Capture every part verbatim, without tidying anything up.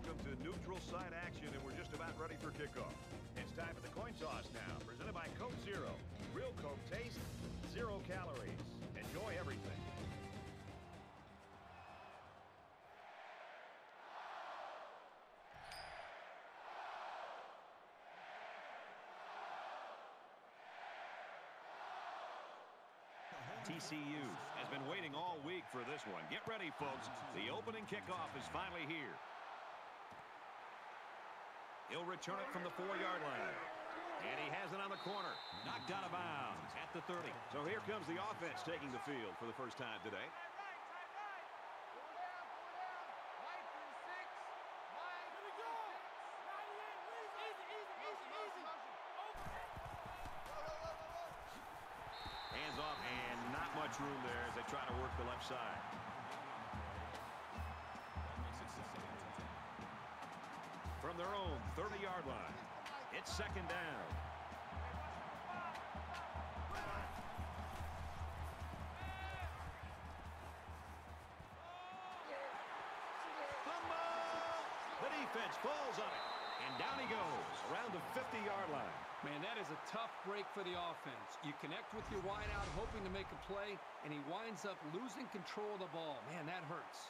welcome to neutral site action, and we're just about ready for kickoff. It's time for the coin toss now, presented by Coke Zero. Real Coke taste, zero calories. Enjoy everything. T C U has been waiting all week for this one. Get ready, folks. The opening kickoff is finally here. He'll return it from the four-yard line. And he has it on the corner. Knocked out of bounds at the thirty. So here comes the offense taking the field for the first time today. Hands off, and not much room there as they try to work the left side. From their own thirty-yard line, it's second down. Fumble! The defense falls on it. And down he goes, around the fifty-yard line. Man, that is a tough break for the offense. You connect with your wideout, hoping to make a play, and he winds up losing control of the ball. Man, that hurts.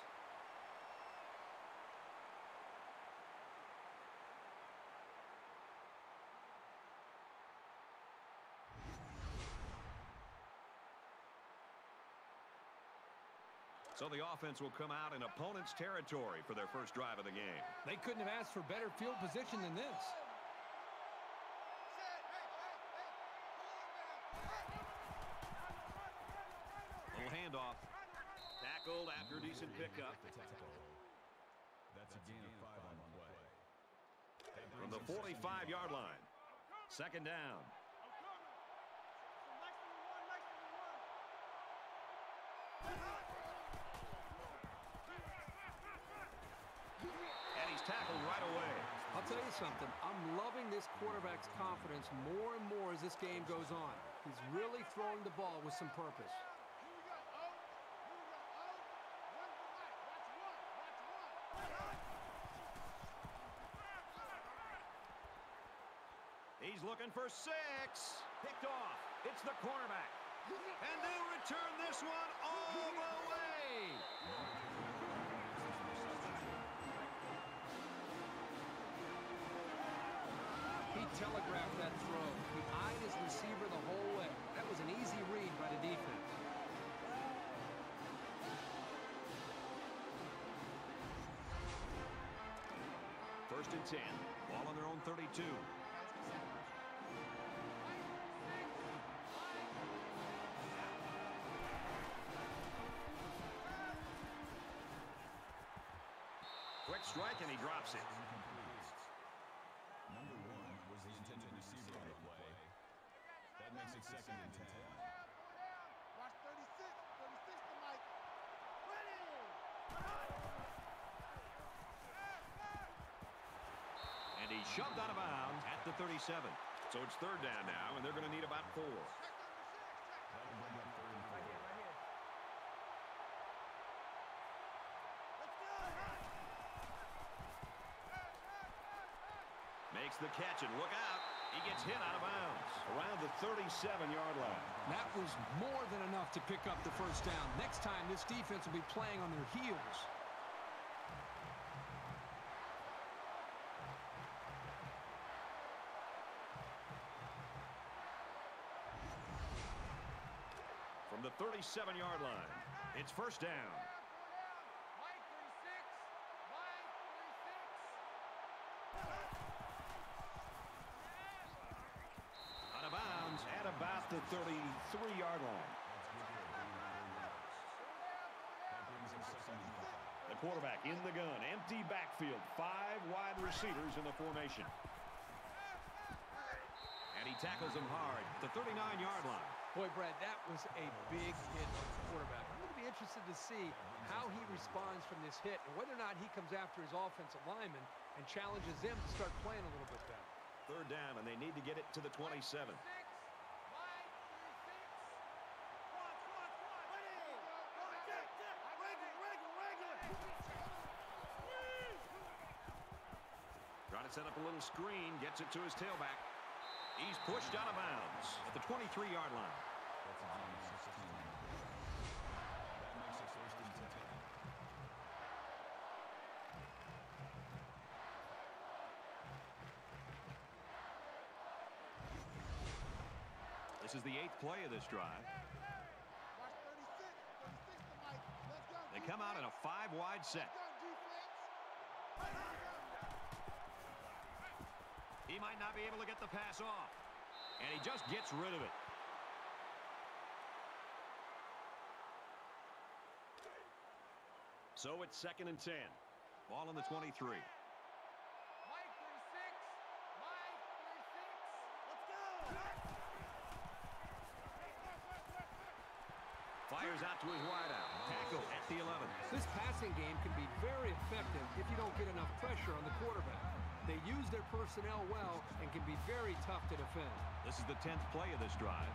So the offense will come out in opponent's territory for their first drive of the game. They couldn't have asked for better field position than this. Little handoff. Tackled after a decent pickup. That's a gain of five on the play. From the forty-five-yard line. Second down. And he's tackled right away. I'll tell you something. I'm loving this quarterback's confidence more and more as this game goes on. He's really throwing the ball with some purpose. He's looking for six. Picked off. It's the cornerback. And they'll return this one all the way. He telegraphed that throw. He eyed his receiver the whole way. That was an easy read by the defense. First and ten. Ball on their own thirty-two. Quick strike, and he drops it. Number one was the intended receiver on the play. That makes it second and ten. Watch thirty-six. thirty-six to Mike. Ready! And he's shoved out of bounds at the thirty-seven. So it's third down now, and they're going to need about four. That will bring up third and four. Makes the catch, and look out. He gets hit out of bounds around the thirty-seven-yard line. That was more than enough to pick up the first down. Next time, this defense will be playing on their heels. From the thirty-seven-yard line, it's first down. Out of bounds at about the thirty-three-yard line. The quarterback in the gun, empty backfield, five wide receivers in the formation. And he tackles him hard, the thirty-nine-yard line. Boy, Brad, that was a big hit on the quarterback. I'm going to be interested to see how he responds from this hit and whether or not he comes after his offensive lineman and challenges them to start playing a little bit better. Third down, and they need to get it to the twenty-seven. set up a little screen, gets it to his tailback. He's pushed out of bounds at the twenty-three-yard line. That's a gain of sixteen. That makes it first and ten. This is the eighth play of this drive. Watch thirty-six. thirty-six to Mike. Let's go. They come out in a five-wide set. Let's go, defense. He might not be able to get the pass off. And he just gets rid of it. So it's second and ten. Ball on the twenty-three. Mike, thirty-six. Mike, thirty-six. Let's go. Fires out to his wideout. Tackle at the eleven. This passing game can be very effective if you don't get enough pressure on the quarterback. They use their personnel well and can be very tough to defend. This is the tenth play of this drive.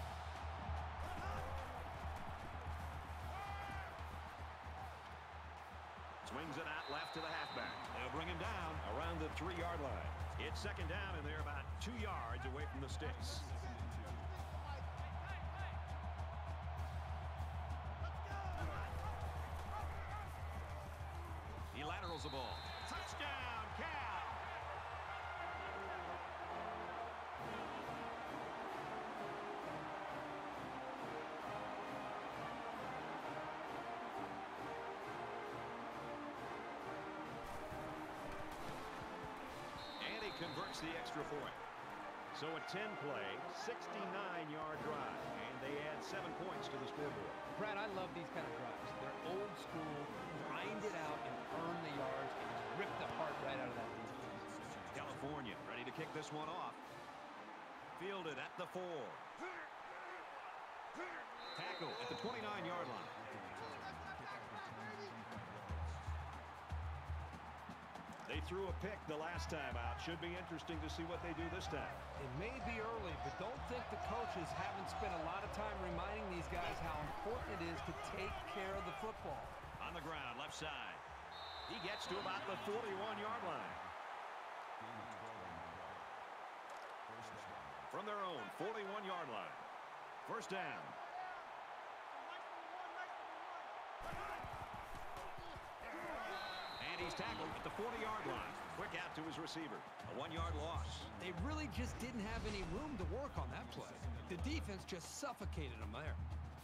Swings it out left to the halfback. They'll bring him down around the three-yard line. It's second down, and they're about two yards away from the sticks. He laterals the ball. Touchdown, Cal! And he converts the extra point. So a ten-play, sixty-nine-yard drive, and they add seven points to the scoreboard. Brad, I love these kind of drives. They're old school, grind it out and earn the yards and just rip the heart right out of that defense. California ready to kick this one off. Fielded at the four. Tackle at the twenty-nine-yard line. They threw a pick the last time out. Should be interesting to see what they do this time. It may be early, but don't think the coaches haven't spent a lot of time reminding these guys how important it is to take care of the football. On the ground, left side. He gets to about the forty-one-yard line. Gain of twelve on the play. First down. From their own forty-one-yard line. First down. And he's tackled at the forty-yard line. Quick out to his receiver. A one-yard loss. They really just didn't have any room to work on that play. The defense just suffocated them there.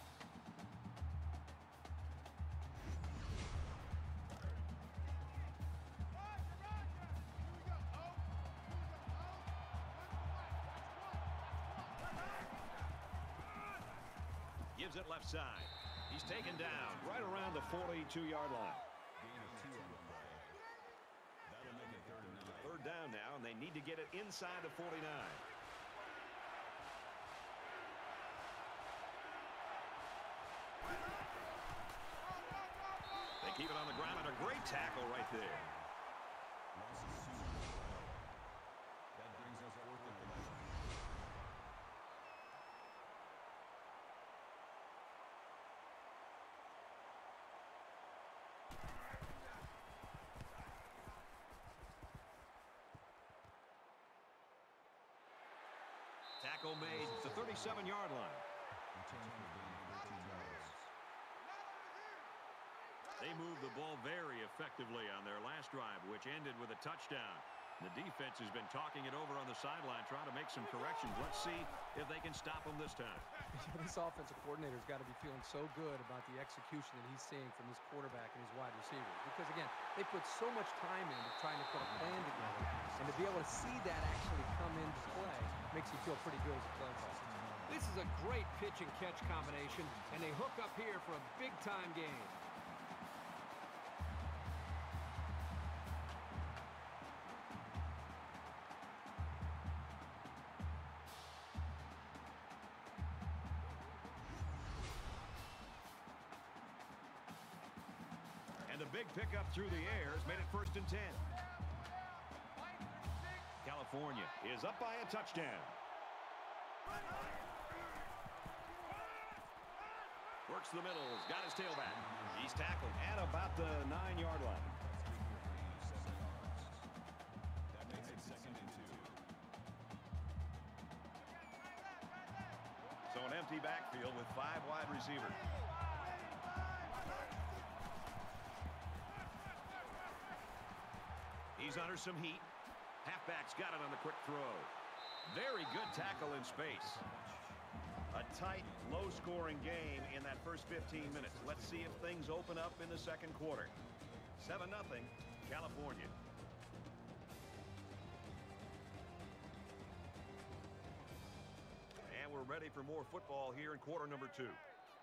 Gives it left side. He's taken down right around the forty-two-yard line. Gain of two on the play. That'll make it third and nine. Third down now, and they need to get it inside the forty-nine. They keep it on the ground, and a great tackle right there. Loss is two on the play. That brings us fourth and eleven. Tackle made at the thirty-seven-yard line. Return for a gain of thirteen yards. They moved the ball very effectively on their last drive, which ended with a touchdown. The defense has been talking it over on the sideline, trying to make some corrections. Let's see if they can stop them this time. This offensive coordinator's got to be feeling so good about the execution that he's seeing from this quarterback and his wide receivers. Because, again, they put so much time into trying to put a plan together. And to be able to see that actually come into play makes you feel pretty good as a play caller. This is a great pitch and catch combination, and they hook up here for a big-time game. And a big pickup through the air has made it first and ten. California is up by a touchdown. Works the middle, has got his tailback. He's tackled at about the nine-yard line. That makes it empty backfield with five wide receivers. He's under some heat. Halfback's got it on the quick throw. Very good tackle in space. A tight, low-scoring game in that first fifteen minutes. Let's see if things open up in the second quarter. seven nothing, California. And we're ready for more football here in quarter number two.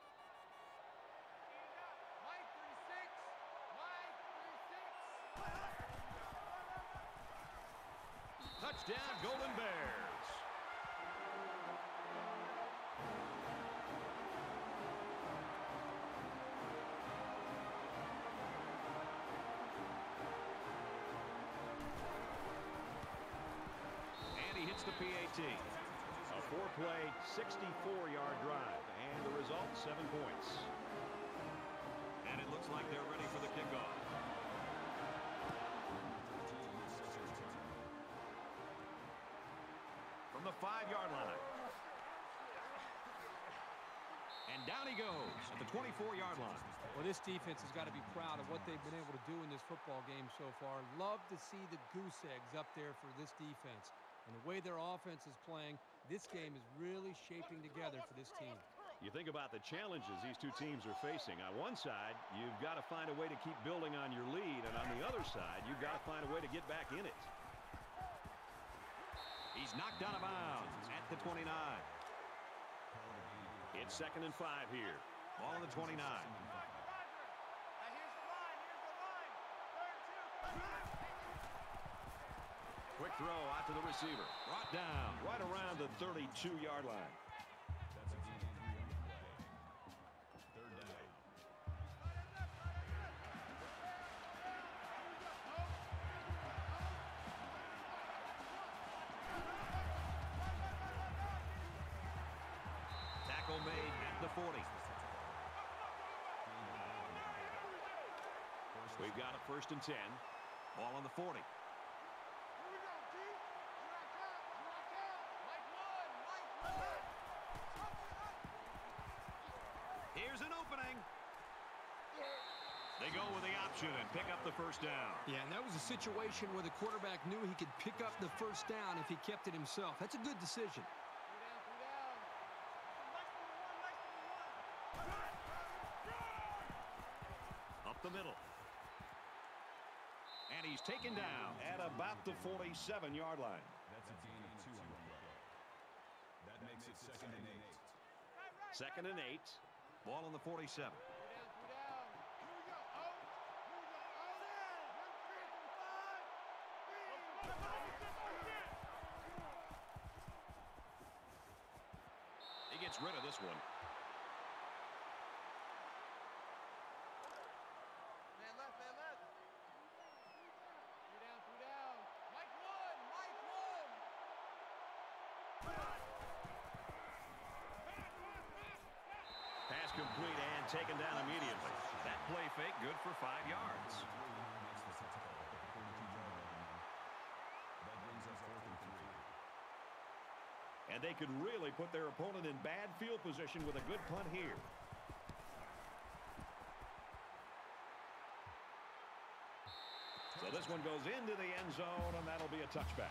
Touchdown, Golden Bears. And he hits the P A T. A four-play, sixty-four yard drive. And the result, seven points. And it looks like they're ready for the kickoff. From the five-yard line. And down he goes at the twenty-four yard line. Well, this defense has got to be proud of what they've been able to do in this football game so far. Love to see the goose eggs up there for this defense. And the way their offense is playing, this game is really shaping together for this team. You think about the challenges these two teams are facing. On one side, you've got to find a way to keep building on your lead. And on the other side, you've got to find a way to get back in it. He's knocked out of bounds at the twenty-nine. It's second and five here. Ball on the twenty-nine. Quick throw out to the receiver. Brought down right around the thirty-two yard line. That's a D N three on the play. Third down. Tackle made at the forty. We've got a first and ten. Ball on the forty. Here's an opening. They go with the option and pick up the first down. Yeah, and that was a situation where the quarterback knew he could pick up the first down if he kept it himself. That's a good decision. Up the middle. And he's taken down at about the forty-seven yard line. That's a D N two on the play. That makes it second and eight. Second and eight. Ball on the forty-seven. He gets rid of this one. Man left, man left. Three down, three down. Mike one, Mike one. Pass complete and taken down immediately. That play fake good for five yards. That brings us fourth and three. And they could really put their opponent in bad field position with a good punt here. So this one goes into the end zone, and that'll be a touchback.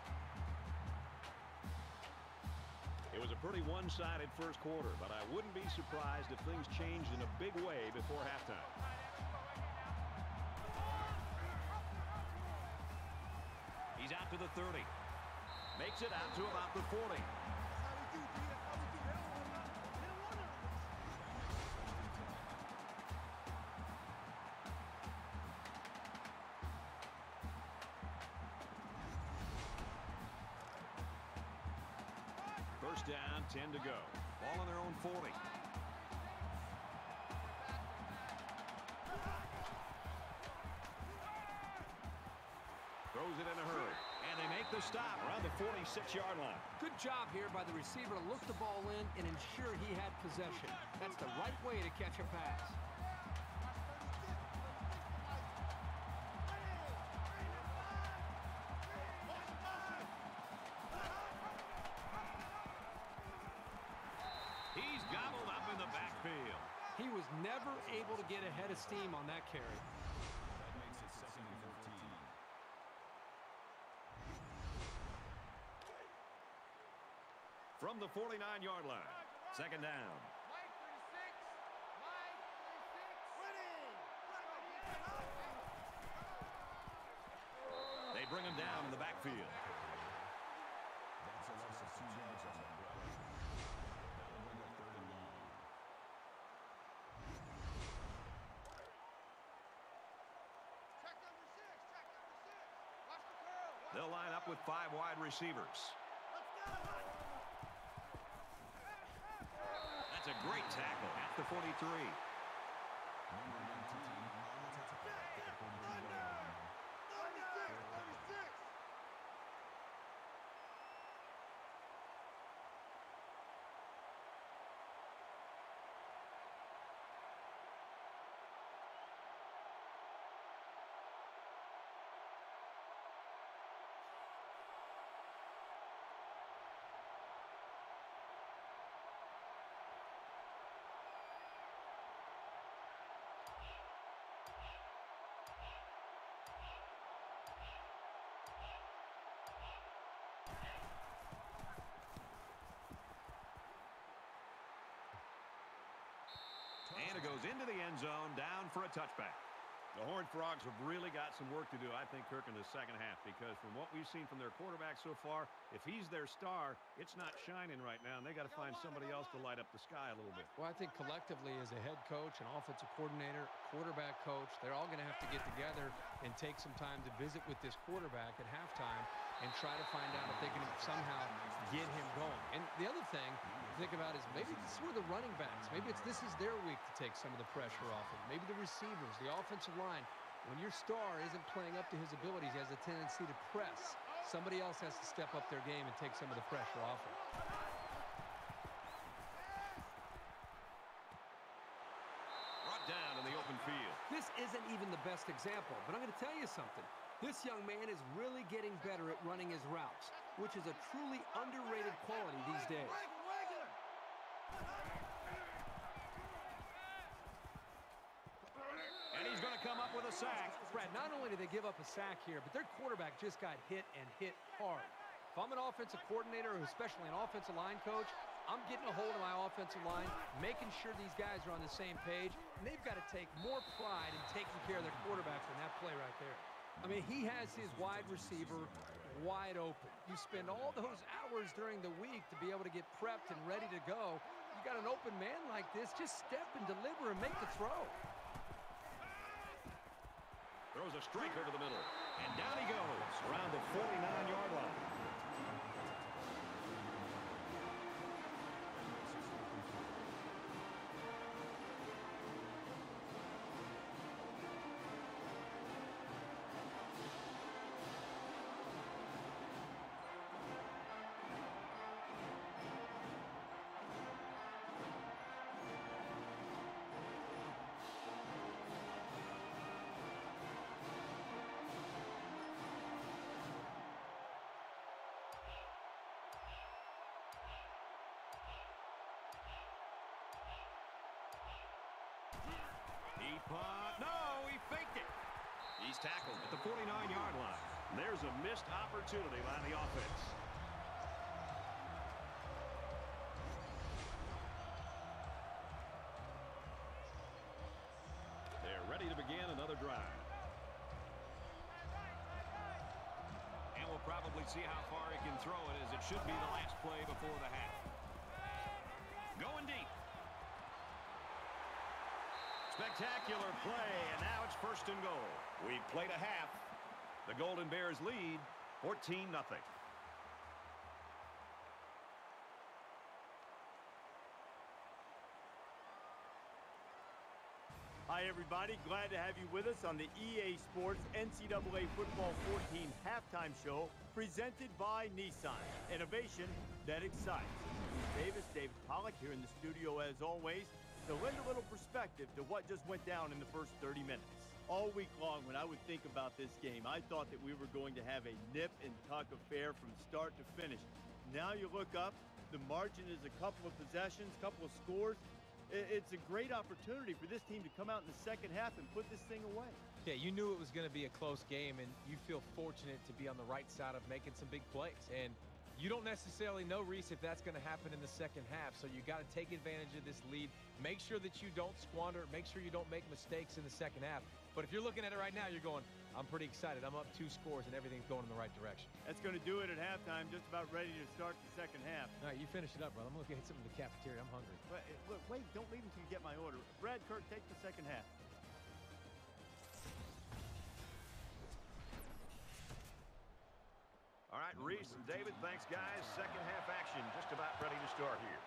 It was a pretty one-sided first quarter, but I wouldn't be surprised if things changed in a big way before halftime. He's out to the thirty. Makes it out to about the forty. First down, ten to go. Ball on their own forty. Throws it in a hurry. And they make the stop around the forty-six yard line. Good job here by the receiver to look the ball in and ensure he had possession. That's the right way to catch a pass. He's never able to get ahead of steam on that carry. That makes it second and fourteen. From the forty-nine-yard line, second down. Mike thirty-six. Mike thirty-six. Winning. They bring him down in the backfield. That's a loss of two yards on that play. That'll bring up third and long. Check number six. Check number six. Watch the curl. Watch They'll line up with five wide receivers. That's a great tackle at the forty-three. Number nineteen. And it goes into the end zone, down for a touchback. The Horned Frogs have really got some work to do, I think, Kirk, in the second half, because from what we've seen from their quarterback so far, if he's their star, it's not shining right now, and they got to find somebody else to light up the sky a little bit. Well, I think collectively as a head coach, an offensive coordinator, quarterback coach, they're all going to have to get together and take some time to visit with this quarterback at halftime and try to find out if they can somehow get him going. And the other thing to think about is maybe this is where the running backs, maybe it's this is their week to take some of the pressure off him. Maybe the receivers, the offensive line. When your star isn't playing up to his abilities, he has a tendency to press. Somebody else has to step up their game and take some of the pressure off him. Brought down in the open field. This isn't even the best example, but I'm going to tell you something. This young man is really getting better at running his routes, which is a truly underrated quality these days. And he's going to come up with a sack. Brad, not only did they give up a sack here, but their quarterback just got hit and hit hard. If I'm an offensive coordinator, or especially an offensive line coach, I'm getting a hold of my offensive line, making sure these guys are on the same page, and they've got to take more pride in taking care of their quarterback than that play right there. I mean, he has his wide receiver wide open. You spend all those hours during the week to be able to get prepped and ready to go. You got an open man like this, just step and deliver and make the throw. Throws a strike over the middle. And down he goes around the forty-nine-yard line. He punt. No, he faked it. He's tackled at the forty-nine-yard line. There's a missed opportunity by the offense. They're ready to begin another drive. And we'll probably see how far he can throw it, as it should be the last play before the half. Going deep. Spectacular play, and now it's first and goal. We played a half. The Golden Bears lead fourteen nothing. Hi, everybody. Glad to have you with us on the E A Sports N C double A Football fourteen halftime show presented by Nissan. Innovation that excites. Bruce Davis, David Pollack here in the studio as always to lend a little perspective to what just went down in the first thirty minutes. All week long when I would think about this game, I thought that we were going to have a nip and tuck affair from start to finish. Now you look up, the margin is a couple of possessions, couple of scores, It's a great opportunity for this team to come out in the second half and put this thing away. Yeah, you knew it was going to be a close game, and you feel fortunate to be on the right side of making some big plays. And you don't necessarily know, Reese, if that's going to happen in the second half, so you got to take advantage of this lead. Make sure that you don't squander it. Make sure you don't make mistakes in the second half. But if you're looking at it right now, you're going, I'm pretty excited. I'm up two scores, and everything's going in the right direction. That's going to do it at halftime, just about ready to start the second half. All right, you finish it up, brother. I'm going to get something in the cafeteria. I'm hungry. But, look, wait, don't leave until you get my order. Brad, Kirk, take the second half. All right, Reese and David, thanks, guys. Second half action just about ready to start here.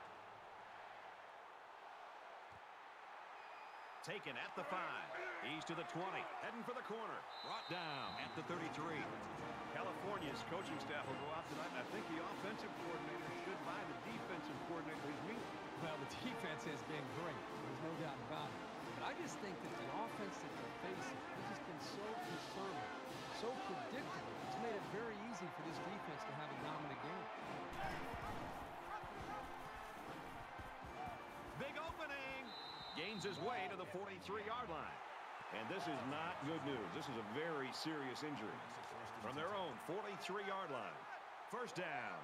Taken at the five. He's to the twenty. Heading for the corner. Brought down at the thirty-three. California's coaching staff will go out tonight, and I think the offensive coordinator should buy the defensive coordinator his meal. Well, the defense has been great. There's no doubt about it. But I just think that the offense that they're facing has just been so conservative, so predictable. It's made it very easy for this defense to have a dominant game. Big opening. Gains his way to the forty-three-yard line. And this is not good news. This is a very serious injury. From their own forty-three-yard line. First down.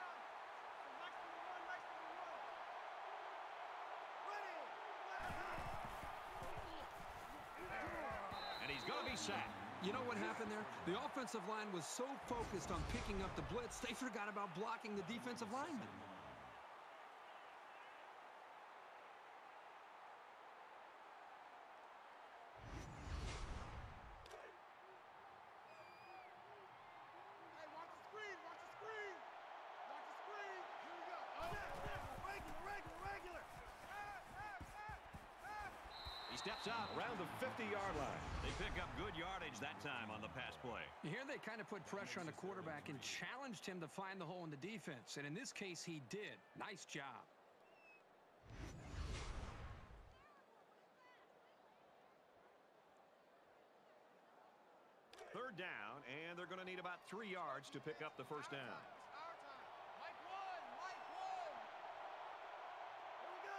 And he's going to be sacked. You know what happened there? The offensive line was so focused on picking up the blitz, they forgot about blocking the defensive lineman. Hey, watch the screen, watch the screen. Watch the screen. Here we go. Oh, regular, regular, regular. He steps out around the fifty-yard line. They pick up good yardage that time on the pass play. Here they kind of put pressure on the quarterback and challenged him to find the hole in the defense. And in this case, he did. Nice job. Third down, and they're going to need about three yards to pick up the first down. It's our time. Mike one, Mike one. Here we go.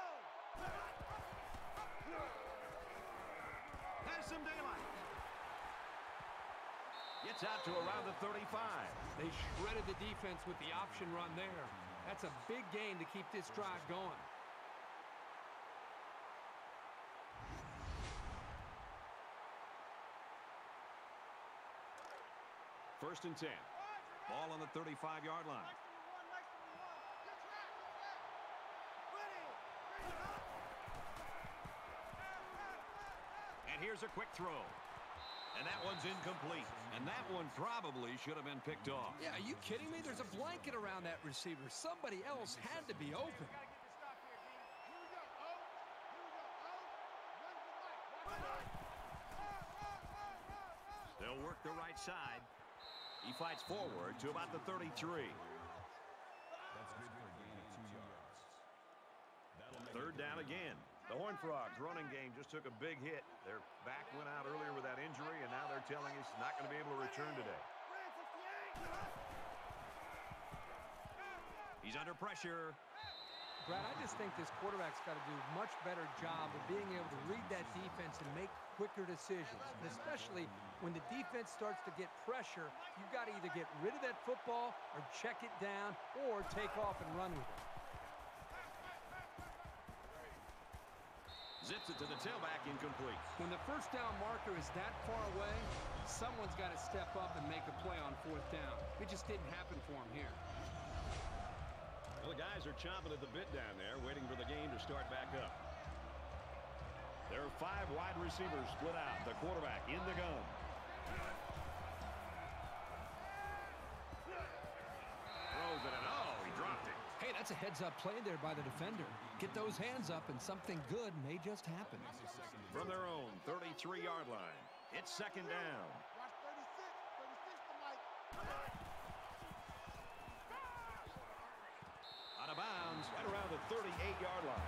Has some daylight. Gets out to around the thirty-five. They shredded the defense with the option run there. That's a big gain to keep this drive going. First and ten. Ball on the thirty-five-yard line. Nice number one, nice number one. Good track, good track. Ready. Ready to go. And here's a quick throw. And that one's incomplete. And that one probably should have been picked off. Yeah, are you kidding me? There's a blanket around that receiver. Somebody else had to be open. Gotta get the stop here, D. Here we go. Oh. Here we go. Oh. Run for Mike. Watch Mike. Oh, oh, oh, oh, oh. They'll work the right side. He fights forward to about the thirty-three. That's good for a gain of two yards. That'll make Third down again. The Horned Frogs running game just took a big hit. Their back went out earlier with that injury, and now they're telling us not going to be able to return today. He's under pressure. Brad, I just think this quarterback's got to do a much better job of being able to read that defense and make quicker decisions. And especially when the defense starts to get pressure, you've got to either get rid of that football or check it down or take off and run with it. Zips it to the tailback, incomplete. When the first down marker is that far away, someone's got to step up and make a play on fourth down. It just didn't happen for him here. Well, the guys are chomping at the bit down there, waiting for the game to start back up. There are five wide receivers split out. The quarterback in the gun. Throws it, and oh, he dropped it. Hey, that's a heads-up play there by the defender. Get those hands up, and something good may just happen. From their own thirty-three-yard line, it's second down. Watch thirty-six. thirty-six to Mike. Out of bounds, right around the thirty-eight-yard line.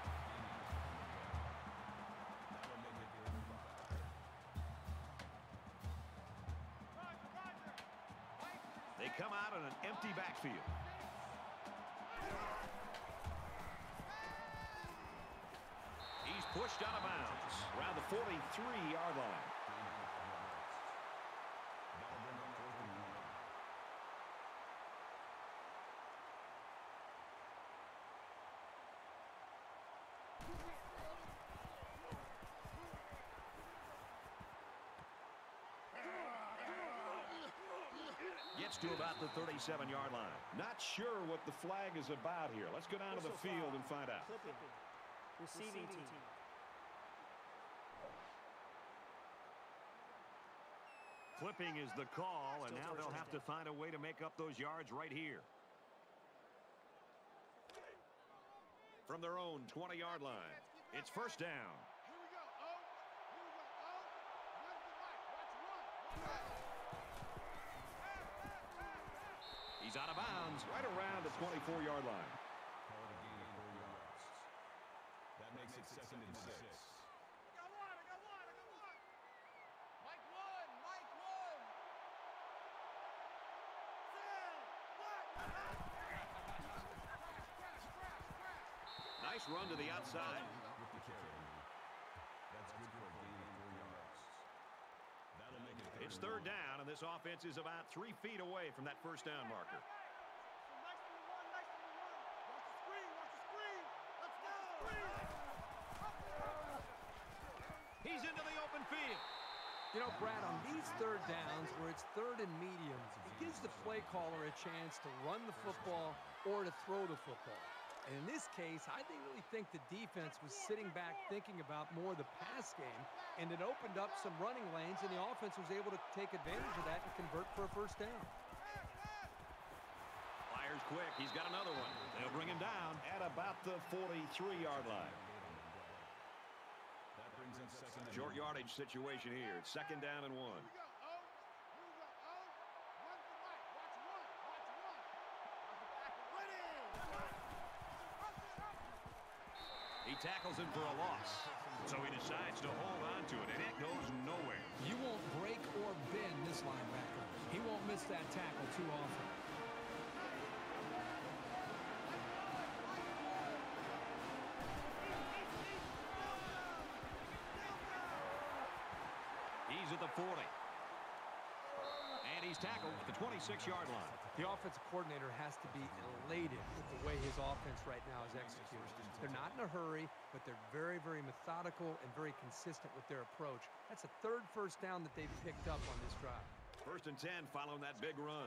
They come out in an empty backfield. pushed out of bounds around the forty-three-yard line. Gets to about the thirty-seven-yard line. Not sure what the flag is about here. Let's go down to the field and find out. Clipping. Receiving team. Clipping is the call, and now they'll have to find a way to make up those yards right here. From their own twenty-yard line, it's first down. Here we go. Oh, here we go. Oh, where's the mic? Watch run. He's out of bounds right around the twenty-four-yard line. Call it a gain of four yards. That makes it second and six. I got one. I got one. I got one. Mike one. Mike one. Nice run to the outside. With the carry. That's good for a gain of four yards. That'll make it It's third down, and this offense is about three feet away from that first down marker. Nice to run. Nice to run. Watch the screen. Watch the screen. Let's go. He's into the open field. You know, Brad, on these third downs where it's third and mediums, it gives the play caller a chance to run the football or to throw the football. And in this case, I think, really think the defense was sitting back thinking about more the pass game, and it opened up some running lanes, and the offense was able to take advantage of that and convert for a first down. Fires quick. He's got another one. They'll bring him down at about the forty-three-yard line. That brings up second and Short yardage situation here. It's second down and one. Here we go. Oh, here we go. Oh, where's the mic? Watch run. Watch run. Run in. He tackles him for a loss, so he decides to hold on to it, and it goes nowhere. You won't break or bend this linebacker. He won't miss that tackle too often. He's at the forty. And he's tackled at the twenty-six-yard line. The offensive coordinator has to be elated with the way his offense right now is executed. They're not in a hurry, but they're very, very methodical and very consistent with their approach. That's a third first down that they've picked up on this drive. First and ten following that big run.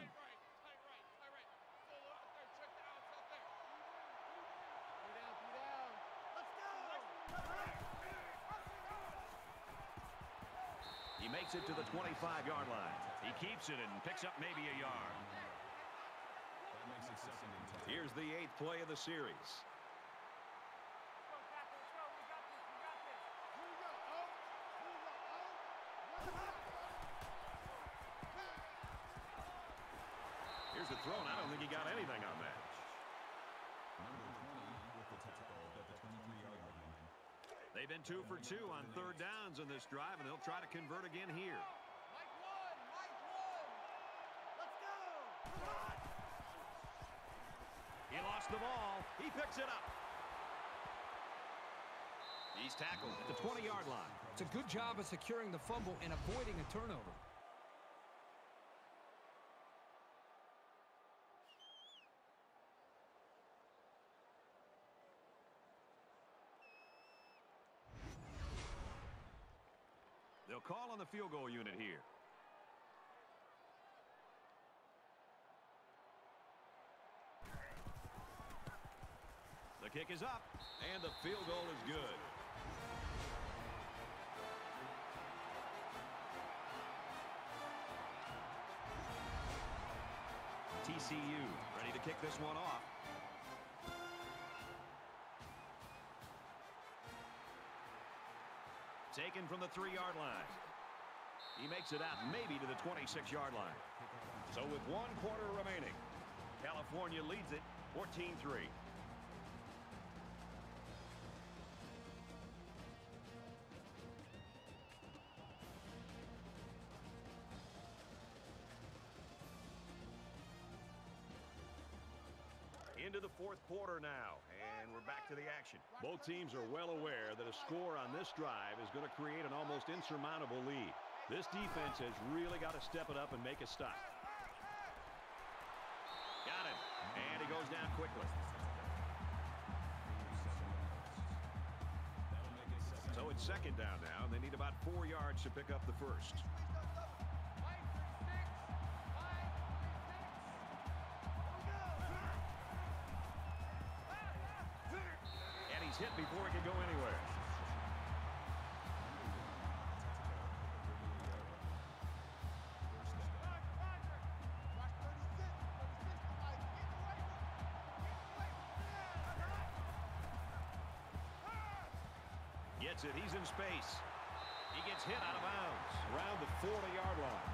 He makes it to the twenty-five-yard line. He keeps it and picks up maybe a yard. That makes it second and ten. Here's the eighth play of the series. Here's the throw, and I don't think he got anything on that. Number twenty with the tackle at the twenty-three-yard line. They've been two for two on third downs in this drive, and they'll try to convert again here. Mike one. Mike one. Let's go. He lost the ball. He picks it up. He's tackled at the twenty-yard line. It's a good job of securing the fumble and avoiding a turnover. They'll call on the field goal unit here. The kick is up, and the field goal is good. T C U ready to kick this one off. Taken from the three-yard line. He makes it out maybe to the twenty-six-yard line. So with one quarter remaining, California leads it fourteen three. Into the fourth quarter now, And we're back to the action. Both teams are well aware that a score on this drive is going to create an almost insurmountable lead. This defense has really got to step it up and make a stop. Got it. And he goes down quickly. So it's second down now, and they need about four yards to pick up the first. And he's hit before he can go anywhere. Gets it. He's in space. He gets hit out of bounds around the forty-yard line.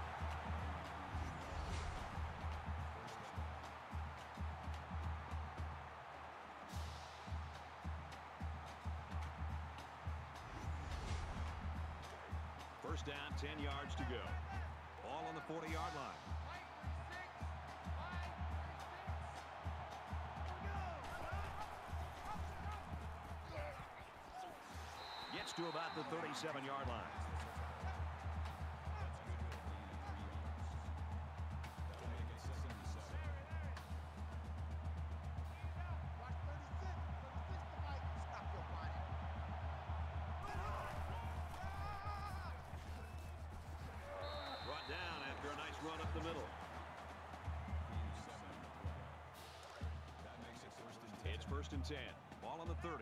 First down, ten yards to go. Ball on the forty-yard line. Gets to about the thirty-seven-yard line. Brought down after a nice run up the middle. It's first and ten. Ball on the thirty.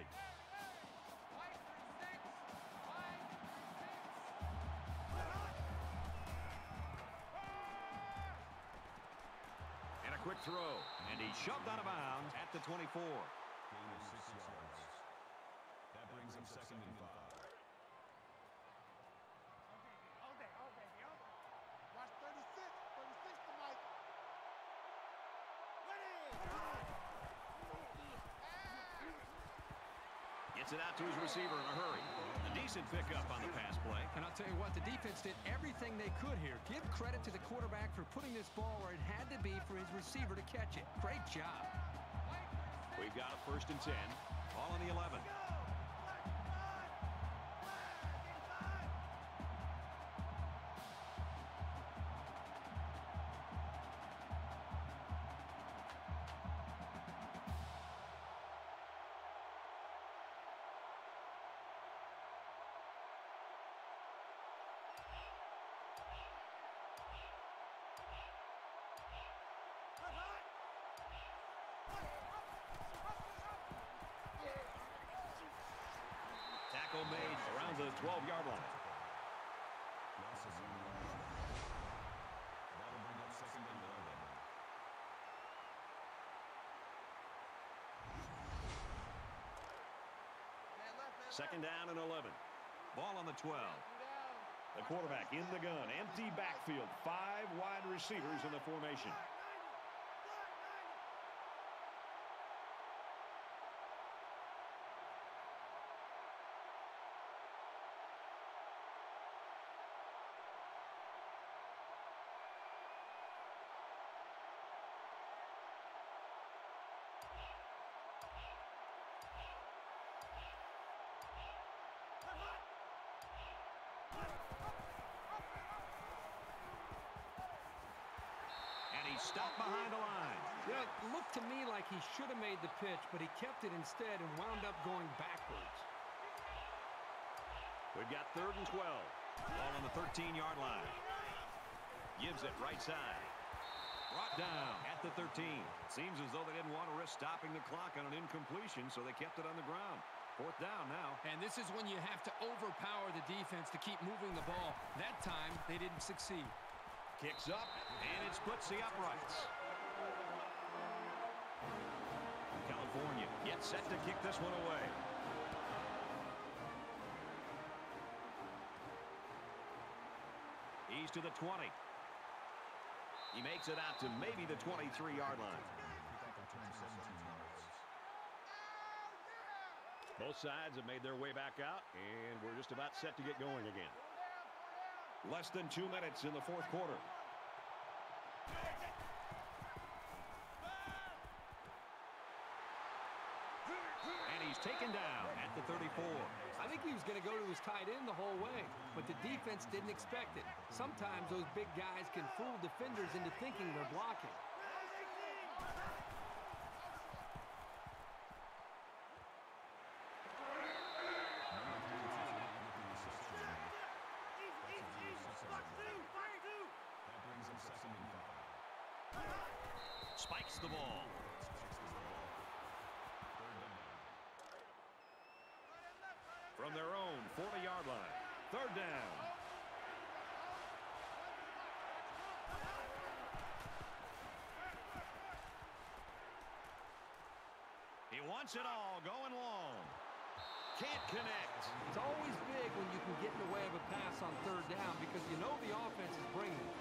Quick throw, and he shoved out of bounds at the twenty-four. Gain of six yards. That brings him second and five. Okay, okay, okay. Watch thirty-six. thirty-six to Mike. Gets it out to his receiver in a hurry. A decent pickup on the pass play. And I'll tell you what, the defense did everything they could here. Give credit to the quarterback for putting this ball where it had to be for his receiver to catch it. Great job. We've got a first and ten. Ball on the eleven. Tackle made around the twelve-yard line. Losses on the line. That'll bring up second and eleven. Second down and eleven. Ball on the twelve. The quarterback in the gun. Empty backfield. Five wide receivers in the formation. Stopped behind the line. Yeah, it looked to me like he should have made the pitch, but he kept it instead and wound up going backwards. We've got third and twelve. Ball on the thirteen-yard line. Gives it right side. Brought down at the thirteen. Seems as though they didn't want to risk stopping the clock on an incompletion, so they kept it on the ground. Fourth down now. And this is when you have to overpower the defense to keep moving the ball. That time, they didn't succeed. Kicks up, and it splits the uprights. California gets set to kick this one away. He's to the twenty. He makes it out to maybe the twenty-three-yard line. Both sides have made their way back out, and we're just about set to get going again. Less than two minutes in the fourth quarter. He's taken down at the thirty-four. I think he was going to go to his tight end the whole way, but the defense didn't expect it. Sometimes those big guys can fool defenders into thinking they're blocking. Spikes the ball. From their own forty-yard line. Third down. He wants it all going long. Can't connect. It's always big when you can get in the way of a pass on third down because you know the offense is bringing it.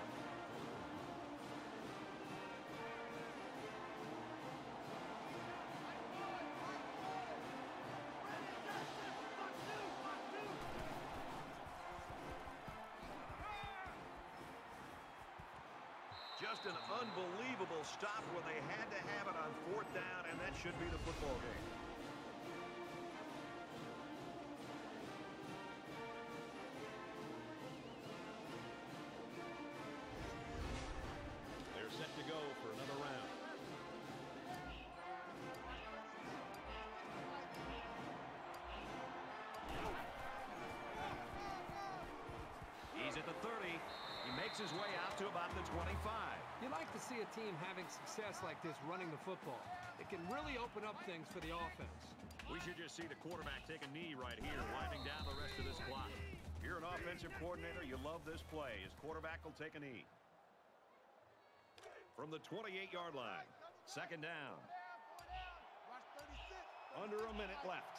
Just an unbelievable stop where they had to have it on fourth down, and that should be the football game. They're set to go for another round. He's at the thirty. He makes his way out to about the twenty-five. You like to see a team having success like this running the football. It can really open up things for the offense. We should just see the quarterback take a knee right here, winding down the rest of this clock. If you're an offensive coordinator, you love this play. His quarterback will take a knee. From the twenty-eight-yard line, second down. Under a minute left.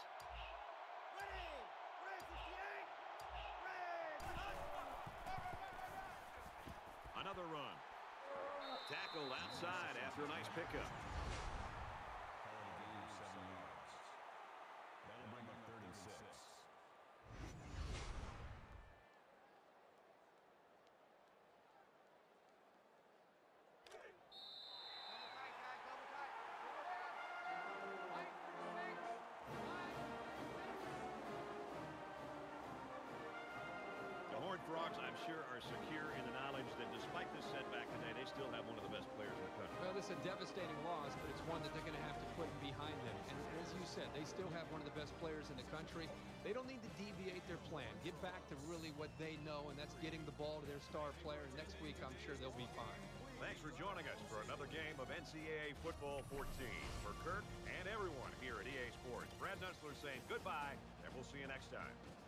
Another run. Tackled outside after a nice pickup. Call it a gain of seven yards. That'll bring up third and six. The Horned Frogs, I'm sure, are secure in the knowledge that despite this setback today, they still have one of the best players in the country. Well, this is a devastating loss, but it's one that they're going to have to put behind them. And as you said, they still have one of the best players in the country. They don't need to deviate their plan. Get back to really what they know, and that's getting the ball to their star player. Next week, I'm sure they'll be fine. Thanks for joining us for another game of N C double A Football fourteen. For Kirk and everyone here at E A Sports, Brad Nussler saying goodbye, and we'll see you next time.